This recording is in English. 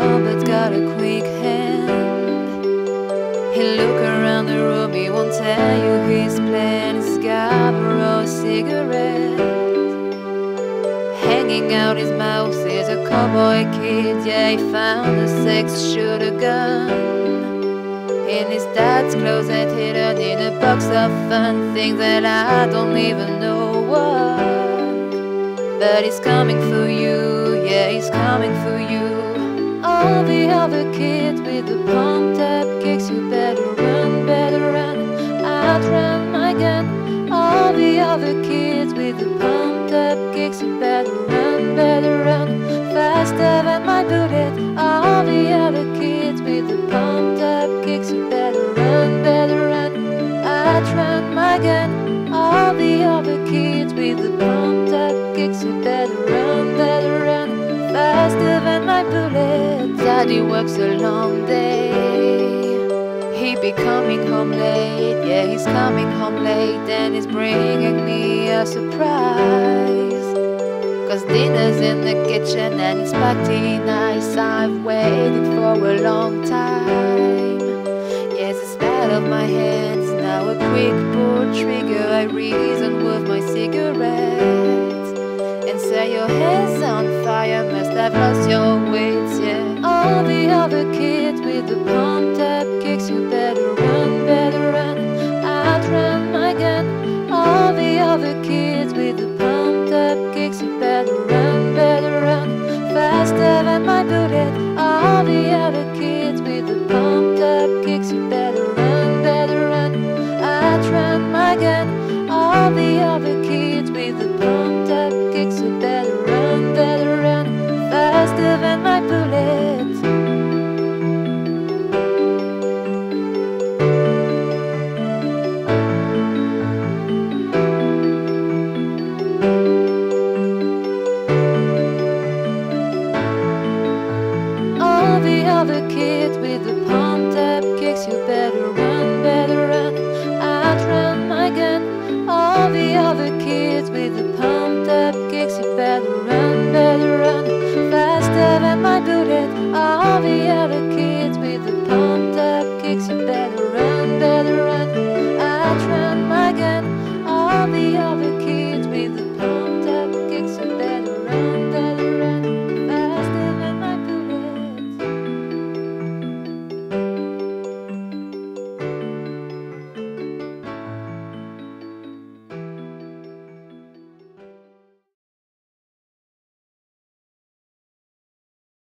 small but got a quick hand. He'll look around the room, he won't tell you his plan. He's got a raw cigarette hanging out his mouth. He's a cowboy kid, yeah, he found a six-shooter gun in his dad's closet, hidden in a box of fun things that I don't even know what. But he's coming for you, yeah, he's coming for you. All the other kids with the pumped up kicks, you better run, outrun my gun. All the other kids with the pumped up kicks, you better run, faster than my bullet. All the other kids with the pumped up kicks, you better run, outrun my gun. All the other kids with the pumped up kicks, you better run, faster than my bullet. Daddy works a long day, he be coming home late, yeah, he's coming home late, and he's bringing me a surprise. Cause dinner's in the kitchen and it's party nice. I've waited for a long time. Yes, the smell of my hands, now a quick pull trigger. I reason with my cigarette and say your hair's on fire, must have lost your wits, yeah. All the other kids with the pumped up kicks, you better run, outrun my gun. All the other kids with the pumped up kicks, you better run, faster than my bullet. All the other kids with the pumped up kicks, you better run, outrun my gun. All the other kids with the pumped up kicks, you better run, faster than my bullet. All the other kids with the